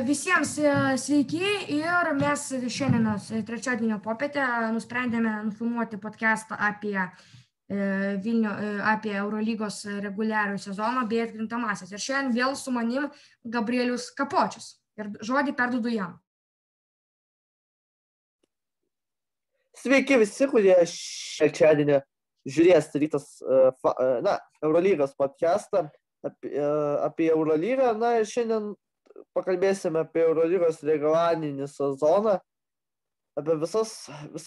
Visiems sveiki ir mes šiandienos trečiadienio popietę nusprendėme nufilmuoti podcastą apie Vilnių, apie Eurolygos reguliarų sezoną bei atkrintamąsias. Ir šiandien vėl su manim Gabrielius Kapočius. Ir žodį perduodu jam. Sveiki visi, kurie trečiadienį žiūrės rytas Eurolygos podcastą apie Eurolygą. Na ir šiandien pakalbėsime apie Eurolygos regularinį sezoną, apie visas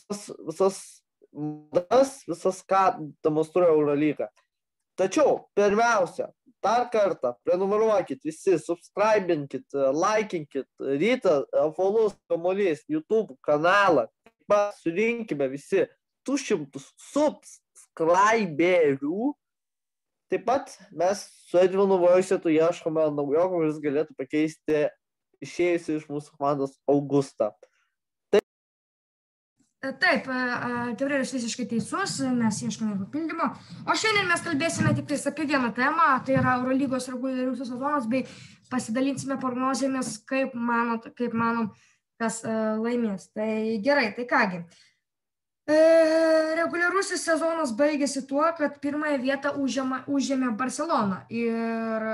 madas, ką demonstruoja Eurolyga. Tačiau, pirmiausia, dar kartą prenumeruokit visi, subscribinkit, laikinkit Rytą Apvalus kamuolys YouTube kanalą. Surinkime visi 200 subscriberių. Taip pat mes su Edvinu Vaišetu ieškome naujo, kuris galėtų pakeisti išėjusi iš mūsų komandos Augustą. Taip, Gabrielius visiškai teisus, mes ieškome papildymo. O šiandien mes kalbėsime tik apie vieną temą, tai yra Eurolygos reguliariusis sezonas, bei pasidalinsime prognozėmis, kaip manom, kas laimės. Tai gerai, tai kągi. Reguliarusis sezonas baigėsi tuo, kad pirmąją vietą užėmė Barcelona. Ir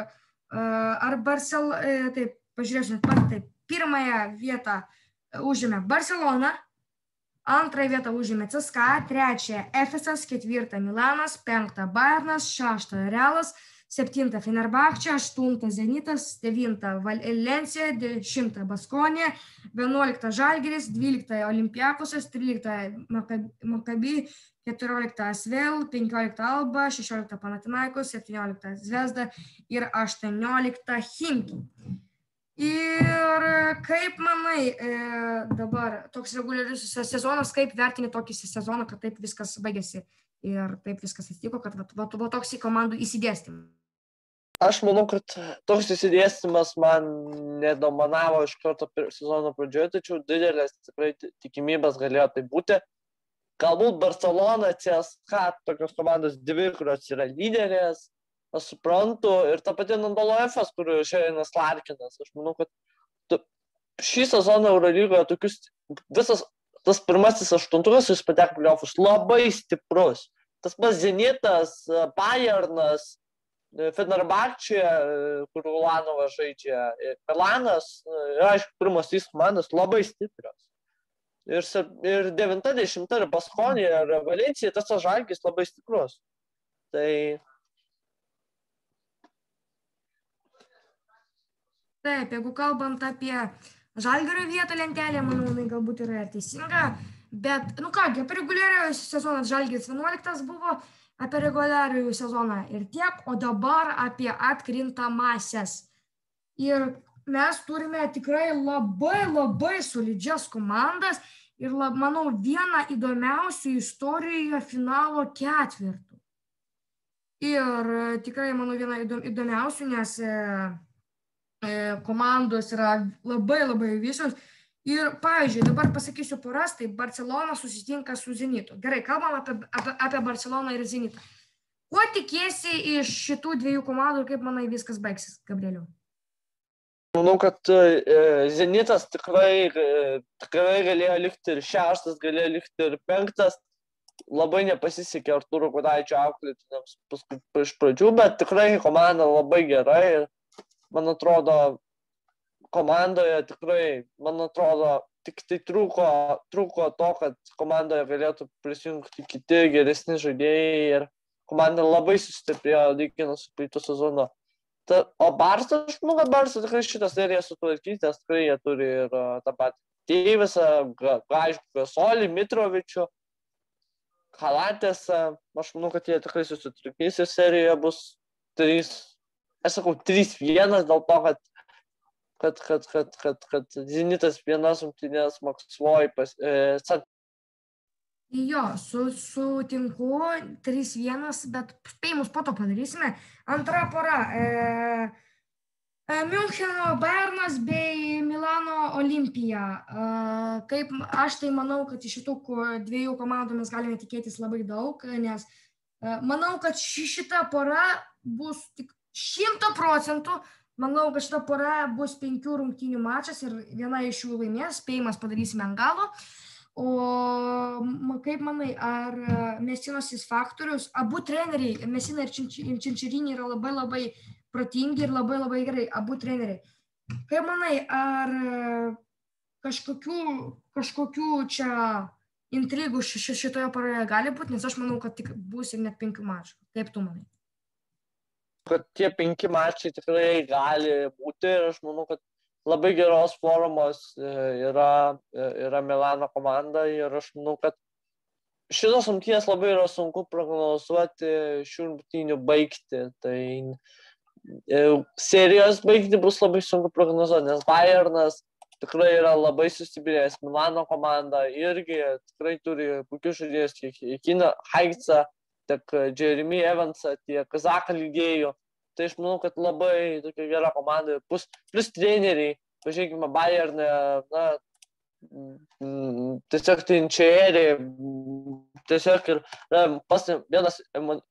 taip, pažiūrėsime, taip, pirmąją vietą užėmė Barcelona, antrąją vietą užėmė CSKA, trečiąją Efesas, ketvirtą Milanas, penktą Bayernas, šeštą Realas, septintą Fenerbahčė, aštuntą Zenitas, devintą Valensija, 10 Baskonija, 11 Žalgiris, 12 Olympiakosas, 13 Maccabi, 14 Asvel, 15 Alba, 16 Panathinaikos, 17 Zvezda ir 18 Chimki. Ir kaip manai dabar toks reguliarus sezonas, kaip vertini tokį sezoną, kad taip viskas baigėsi ir taip viskas atsitiko, kad va toks į komandų įsidėstymas? Aš manau, kad toks įsidėstymas man nedominavo iš karto sezono pradžioje, tačiau didelės tikrai tikimybės galėjo tai būti. Galbūt Barcelona, CSKA, tokios komandos dvi, kurios yra lyderės, aš suprantu, ir ta pati Anadolu Efes, kuriuo Šerinas Larkinas. Aš manau, kad šį sezoną Eurolygoje visas tas pirmasis aštuntukas, jis pateko play-offus, labai stiprus. Tas pats Zenitas, Bayernas, Fenerbahčė, kur Ulanovas žaidžia, Milanas, aišku, pirmos 3 komandos labai stiprios. Ir 90 ir Baskonija, ir Valencija, tas Žalgiris labai stiprus. Tai... Taip, jeigu kalbant apie Žalgirio vietą lentelę, manau, galbūt yra teisinga, bet, apie reguliariojo sezoną Žalgiris 11 buvo, apie reguliariųjų sezoną ir tiek, o dabar apie atkrintamąsias. Ir mes turime tikrai labai solidžias komandas ir, manau, vieną įdomiausių istorijoje finalo ketvirtų. Ir tikrai, manau, viena įdomiausių, nes komandos yra labai visos. Ir, pavyzdžiui, dabar pasakysiu poras, tai Barcelona susitinka su Zenitu. Gerai, kalbam apie Barceloną ir Zenitą. Kuo tikėsi iš šitų dviejų komandų ir kaip manai viskas baigsis, Gabrieliau? Manau, kad Zenitas tikrai galėjo likti ir 6, galėjo likti ir 5. Labai nepasisekė Artūro Gudaičio auklėtiniams iš pradžių, bet tikrai komanda labai gerai ir, man atrodo, komandoje tikrai, tik tai trūko to, kad komandoje galėtų prisijungti kiti geresni žaidėjai ir komanda labai sustiprėjo lyginant su praeitu sezonu. O Barsą, aš manau, kad Barsą tikrai šitą seriją sutvarkys, nes tikrai jie turi ir tą patį Deivisą, aišku, Gasolį, Mitrovičių, Kalatėsą. Aš manau, kad jie tikrai susitvarkys ir serijoje bus 3-1 dėl to, kad Zenitas vienas rungtynes Maskvoj Jo, sutinku 3-1, bet spėjimus po to padarysime. Antra pora. Miuncheno Bayernas bei Milano Olimpija. Kaip aš tai manau, kad iš šitų dviejų komandų mes galime tikėtis labai daug, nes manau, kad šita pora bus tik 100% Manau, kad šita pora bus 5 rungtynių mačas ir viena iš jų laimės, spėjimas padarysime ant galo. O kaip manai, ar Mesinos faktorius, abu treneriai, Mesina ir Činčirinė yra labai protingi ir labai gerai, abu treneriai. Kaip manai, ar kažkokių čia intrigų šitoje poroje gali būti, nes aš manau, kad tik bus ir net 5 mačų. Kaip tu manai? Kad tie 5 mačai tikrai gali būti ir aš manau, kad labai geros formos yra Milano komanda ir aš manau, kad šitos rungtynės labai yra sunku prognozuoti šių rungtynių baigti. Tai serijos baigti bus labai sunku prognozuoti, nes Bayernas tikrai yra labai sustiprėjęs. Milano komanda irgi tikrai turi puikius žaidėjus, tiek Kino Haigtsą, tiek Jeremy Evansą, tiek Zaką lydėjų. Tai aš manau, kad labai tokia gera komanda. Plus treneriai, pažiūrėkime, Bayernė, tiesiog Tinčieriai, tiesiog ir vienas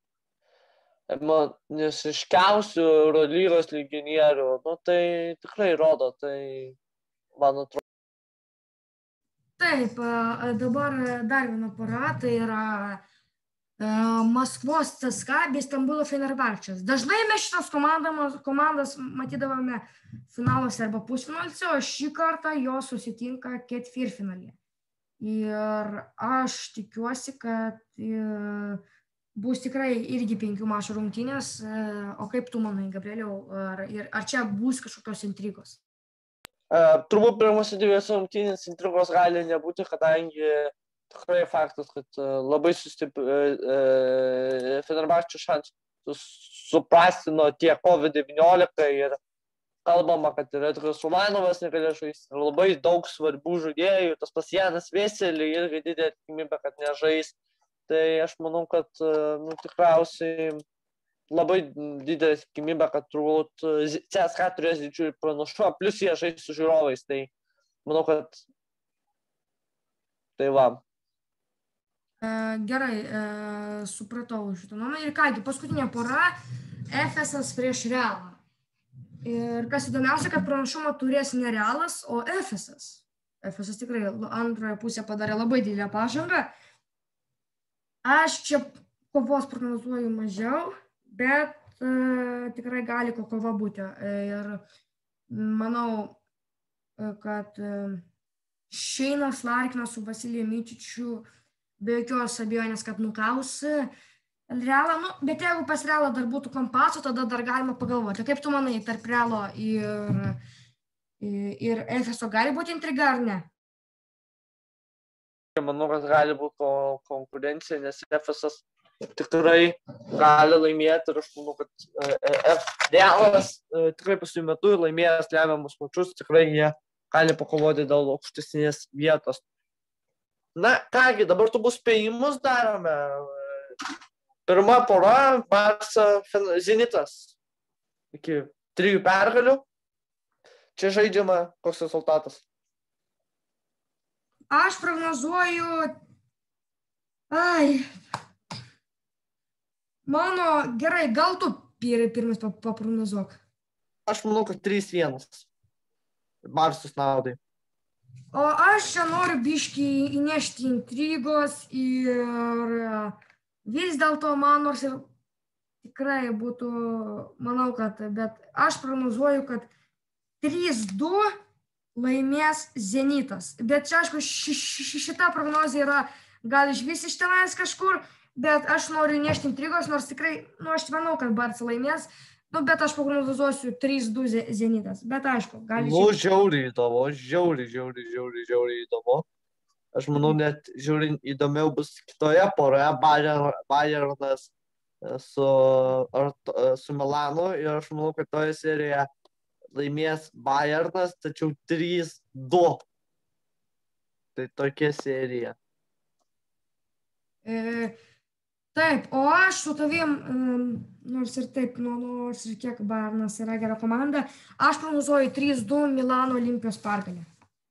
emocioniškiausių Eurolygos legionierių. Tai tikrai rodo, tai man atrodo. Taip, dabar dar viena pora, tai yra Maskvos CSKA bei Stambulo Fenerbahčės. Dažnai mes šitas komandas matydavome finaluose arba pusfinaliuose, o šį kartą jos susitinka ketvirtfinalyje. Ir aš tikiuosi, kad bus tikrai irgi 5 mačų rungtynės. O kaip tu manai, Gabrieliau, ar čia bus kažkokios intrigos? Turbūt pirmose 2 rungtynės intrigos gali nebūti, kadangi tikrai faktas, kad labai Fenerbahčės šansus suprastino tiek COVID-19 ir kalbama, kad ir Edgaras Ulanovas negalėjo žaisti. Labai daug svarbių žaidėjų, tas pas Janas Veselį irgi didelė tikimybė, kad nežais. Tai aš manau, kad tikriausiai labai didelė tikimybė, kad turbūt CSKA turės didžiulį pranašumą, plus jie žais su žiūrovais. Tai manau, kad tai va. Gerai, supratau šitą nuomonę. Ir kągi, paskutinė pora Efesas prieš Realą. Ir kas įdomiausia, kad pranašumą turės ne Realas, o Efesas. Efesas tikrai antroje pusėje padarė labai didelę pažangą. Aš čia kovos prognozuoju mažiau, bet tikrai gali kova būti. Ir manau, kad Šeinas Larkinas su Vasilijum Mičičiu be jokios abejonės, kad nukaus Realą, bet jeigu pas Realą dar būtų Kompaso, tada dar galima pagalvoti. Kaip tu manai, tarp Realo ir Efeso gali būti intriga ar ne? Manau, kad gali būti konkurencija, nes Efesas tikrai gali laimėti ir aš manau, kad Realas tikrai paskutiniu metu laimėjęs lemiamus mačus, tikrai jie gali pakovoti dėl aukštesnės vietos. Na, kągi, dabar tu bus spėjimus darome. Pirma pora, Barsa Zenitas. Iki 3 pergalių. Čia žaidžiama koks rezultatas? Aš prognozuoju... Gerai, gal tu pirmas paprognozuok. Aš manau, kad 3-1. Barsus naudai. O aš čia noriu biškį įnešti intrigos ir vis dėlto man nors ir tikrai būtų, manau, kad, bet aš prognozuoju, kad 3-2 laimės Zenitas. Bet čia, aišku, šita prognozija yra gal iš vis iš tenais kažkur, bet aš noriu įnešti intrigos, nors tikrai, aš manau, kad Barca laimės. Bet aš prognozuosiu 3-2 Zenitas. Bet aišku, gali... Žiauriai įdomu. Aš manau, net žiauriai įdomiau bus kitoje poroje Bayernas su Milanu. Ir aš manau, kad toje serijoje laimės Bayernas, tačiau 3-2. Tai tokia serija. Taip, o aš su tavim, nors ir taip, nors ir kiek Bayernas yra gera komanda, aš prognozuoju 3-2 Milano Olimpijos pergalę.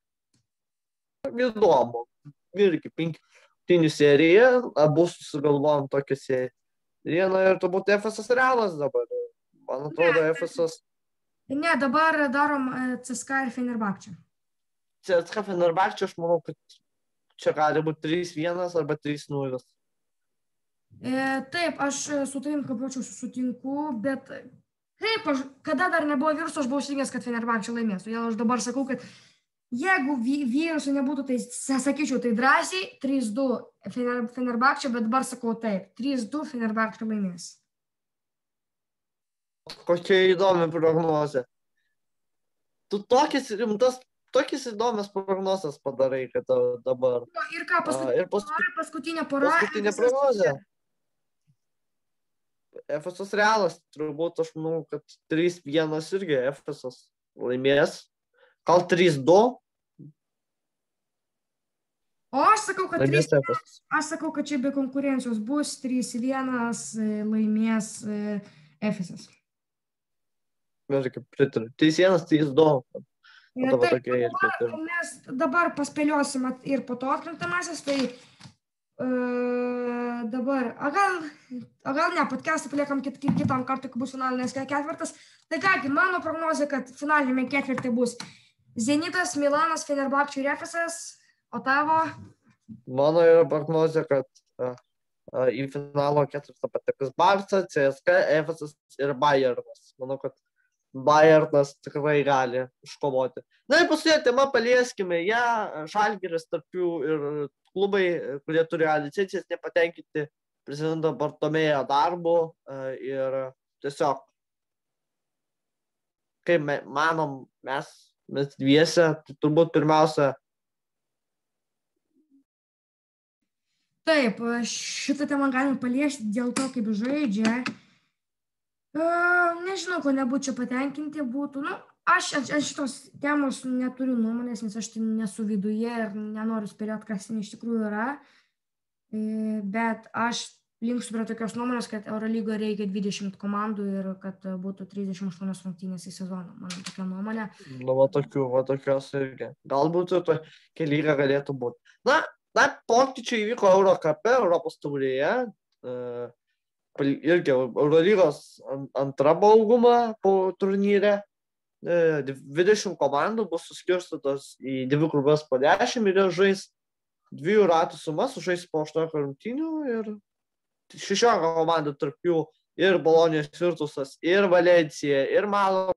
Įdomu. Irgi 5 serija, abu susigalvojom tokią seriją. Ir turbūt Efesas Realas dabar. Man atrodo, Efesas Ne, dabar darom CSKA ir Fenerbahčę. CSKA Fenerbahčė, aš manau, kad čia gali būti 3-1 arba 3-0. Taip, aš su tavim kapočiau sutinku, bet kaip kada dar nebuvo viruso, aš buvau įsitikinęs, kad Fenerbahčė laimės. Todėl aš dabar sakau, kad jeigu viruso nebūtų, tai sakyčiau, tai drąsiai 3-2 Fenerbahčė, bet dabar sakau taip, 3-2 Fenerbahčė laimės. Kokia įdomi prognozė. Tu tokias įdomias prognozes padarai, kad dabar. Ir ką, paskutinė pora. Paskutinė prognozė. Efesas Realas, turbūt aš manau, kad 3-1 irgi Efesas laimės. Gal 3-2? O aš sakau, kad 3-1. Aš sakau, kad čia be konkurencijos bus 3-1 laimės Efesas. Aš kaip pritariu. 3-1, 3-2. Mes dabar paspėliosim ir po to atkrintamasis, tai dabar, gal ne, podcastą paliekam kitam kartui, kai bus finalinės ketvirtas. Tai kągi, mano prognozė, kad finalinėme ketvirtį bus Zenitas, Milanas, Fenerbahčė ir Efesas, o tavo? Mano yra prognozė, kad į finalo ketvirtą patekės Barca, CSKA, Efesas ir Bayernas. Manau, kad Bayernas tikrai gali iškovoti. Na ir paskutinė tema, palieskime ją, Žalgiris tarp jų ir klubai, kurie turi licencijas, nepatenkinti prezidento Bartomėjo darbu ir tiesiog, kaip manom, mes dviese, tai turbūt pirmiausia. Taip, šitą temą galim paliesti dėl to, kaip žaidžia. Nežinau, ko nebūčiau patenkinti būtų. Aš šitos temos neturiu nuomonės, nes aš nesu viduje ir nenoriu spėlioti, kas ten iš tikrųjų yra. Bet aš linksiu prie tokios nuomonės, kad Eurolygoje reikia 20 komandų ir kad būtų 38 rungtynės į sezoną. Mano tokia nuomonė. Va tokios irgi. Galbūt ir tokia lyga galėtų būti. Na, pokyčiai įvyko Eurokape, Europos taurėje. Irgi Eurolygos antra bauguma po turnyre. 20 komandų bus suskirstytos į 2 grupės po 10 ir žais 2 ratų sumas, žais po 8 rungtynių ir 16 komandų tarp jų ir Bolonijos Virtusas, ir Valencija, ir Malo.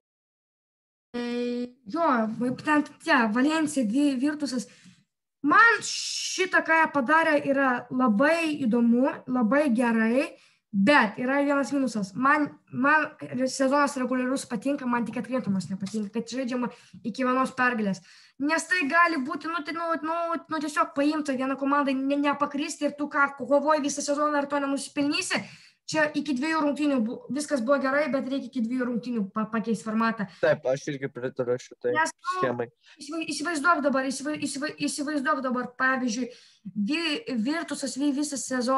Jo, būtent Valencija, Virtusas. Man šitą, ką jie padarė, yra labai įdomu, labai gerai. Bet yra vienas minusas. Man sezonas reguliarus patinka, man tik atkrintamas nepatinka, kad žaidžiama iki vienos pergalės. Nes tai gali būti, tiesiog paimta vieną komandą, nepakristi ir tu kovoji visą sezoną ir to nenusipelnysi. Čia iki 2 rungtynių viskas buvo gerai, bet reikia iki 2 rungtynių pakeisti formatą. Taip, aš irgi pritariu šitai schemai. Įsivaizduok dabar, pavyzdžiui, Virtusas visą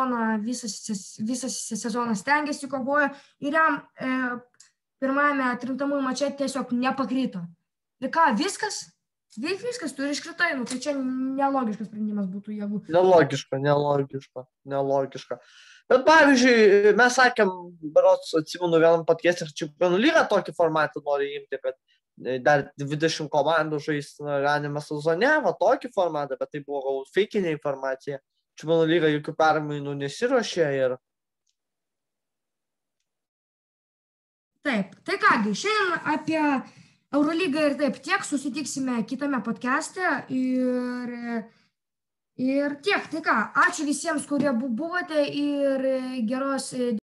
sezoną stengiasi, kovojo ir jam pirmajame atkrintamųjų mače tiesiog nepakrito. Ir ką, viskas? Viskas, tu ir iškritai, tai čia nelogiškas sprendimas būtų, jeigu... Nelogiška. Bet pavyzdžiui, mes sakėm, berods atsimenu vienam podcast'e, ir Čempionų lyga tokį formatą nori imti, kad dar 20 komandų žais ramiame sezone, tokį formatą, bet tai buvo gal feikinė informacija. Čempionų lyga jokių permainų nesiruošė ir... Taip, tai kągi, šiandien apie Eurolygą ir taip tiek, susitiksime kitame podcast'e ir tiek, tai ką, ačiū visiems, kurie buvote ir geros